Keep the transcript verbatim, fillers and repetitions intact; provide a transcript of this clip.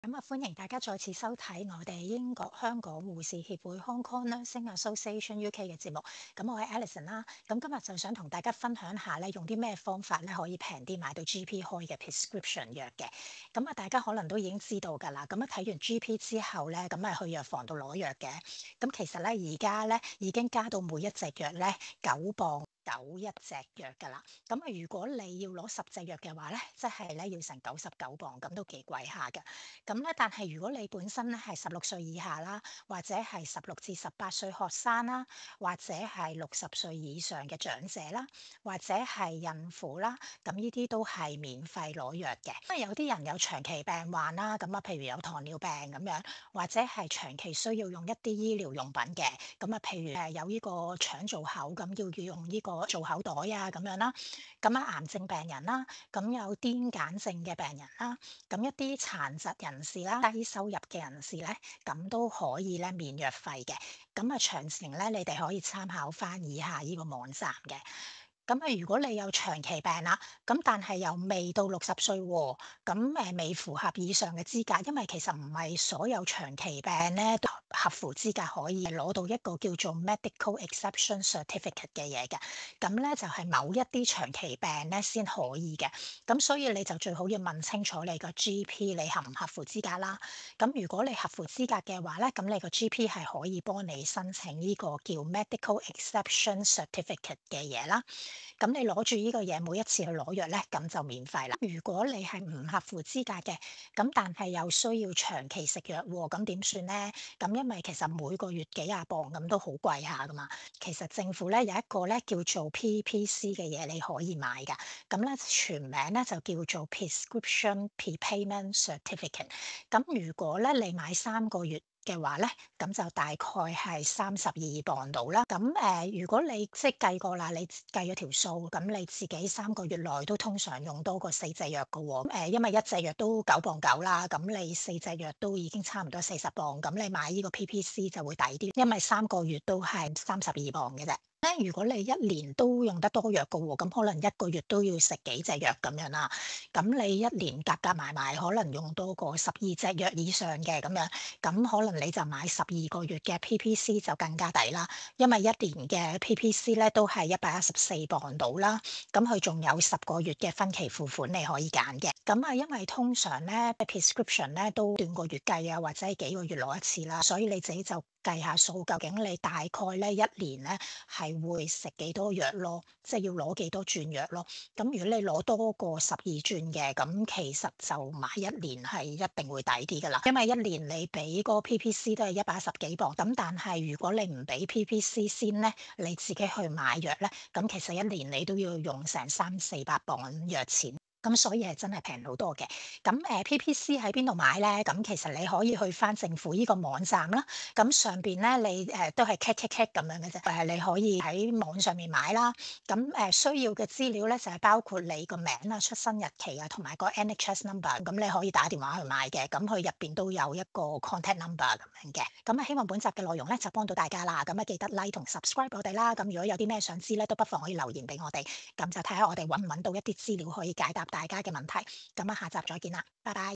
咁啊，歡迎大家再次收睇我哋英國香港護士協會 Hong Kong Nursing Association U K 嘅節目。咁我係 Alison 啦。咁今日就想同大家分享下咧，用啲咩方法咧可以平啲買到 G P 開嘅 prescription 藥嘅。咁啊，大家可能都已經知道㗎啦。咁啊，睇完 G P 之後咧，咁啊去藥房度攞藥嘅。咁其實咧，而家咧已經加到每一隻藥咧九磅九一隻藥㗎啦。咁啊，如果你要攞十隻藥嘅話咧，即係咧要成九十九磅，咁都幾貴下㗎。咁咧，但係如果你本身咧係十六歲以下啦，或者係十六至十八歲學生啦，或者係六十歲以上嘅長者啦，或者係孕婦啦，咁呢啲都係免費攞藥嘅。因為有啲人有長期病患啦，咁啊，譬如有糖尿病咁樣，或者係長期需要用一啲醫療用品嘅，咁啊，譬如誒有呢個腸造口咁，要要用呢個造口袋啊咁樣啦。咁啊，癌症病人啦，咁有癲癇症嘅病人啦。咁一啲殘疾人士啦、低收入嘅人士咧，咁都可以咧免藥費嘅。咁啊，詳情咧，你哋可以參考翻以下呢個網站嘅。咁啊，如果你有長期病啦，咁但係又未到六十歲喎，咁誒未符合以上嘅資格，因為其實唔係所有長期病咧都合乎資格可以攞到一個叫做 medical exception certificate 嘅嘢嘅。咁咧就係某一啲長期病咧先可以嘅。咁所以你就最好要問清楚你個 G P 你合唔合乎資格啦。咁如果你合乎資格嘅話咧，咁你個 G P 係可以幫你申請呢個叫 medical exception certificate 嘅嘢啦。咁你攞住呢個嘢，每一次去攞藥咧，咁就免費啦。如果你係唔合乎資格嘅，咁但係又需要長期食藥喎，咁點算咧？咁因為其實每個月幾廿磅咁都好貴下噶嘛。其實政府咧有一個咧叫做 P P C 嘅嘢你可以買㗎。咁咧全名咧就叫做 Prescription Prepayment Certificate。咁如果咧你買三個月嘅話咧，咁就大概係三十二磅到啦。咁誒、呃，如果你即係計過啦，你計咗條數，咁你自己三個月內都通常用多過四隻藥㗎喎。誒、呃，因為一隻藥都九磅九啦，咁你四隻藥都已經差唔多四十磅，咁你買呢個 P P C 就會抵啲，因為三個月都係三十二磅嘅啫。咧，如果你一年都用得多藥㗎喎，咁可能一個月都要食幾隻藥咁樣啦。咁你一年夾夾埋埋，可能用多過十二隻藥以上嘅咁樣，咁可能你就買十二個月嘅 P P C 就更加抵啦。因為一年嘅 P P C 咧都係一百一十四磅到啦，咁佢仲有十個月嘅分期付款你可以揀嘅。咁啊，因為通常咧 prescription 咧都斷個月計啊，或者係幾個月攞一次啦，所以你自己就計下數，究竟你大概咧一年咧係會食幾多藥咯，即係要攞幾多轉藥咯。咁如果你攞多過十二轉嘅，咁其實就買一年係一定會抵啲噶啦。因為一年你俾個 P P C 都係一百一十幾磅，咁但係如果你唔俾 P P C 先咧，你自己去買藥咧，咁其實一年你都要用成三四百磅藥錢。咁所以係真係平好多嘅。咁誒、呃、P P C 喺邊度買咧？咁其實你可以去翻政府呢個網站啦。咁上邊咧你誒、呃、都係 click click click 咁樣嘅啫。誒你可以喺網上面買啦。咁誒、呃、需要嘅資料咧就係、是、包括你個名啊、出生日期啊，同埋個 N H S number。咁你可以打電話去買嘅。咁佢入邊都有一個 contact number 咁樣嘅。咁啊希望本集嘅內容咧就幫到大家啦。咁啊記得 like 同 subscribe 我哋啦。咁如果有啲咩想知咧，都不妨可以留言俾我哋。咁就睇下我哋揾唔揾到一啲資料可以解答大家嘅問題。咁啊，下集再見啦，拜拜。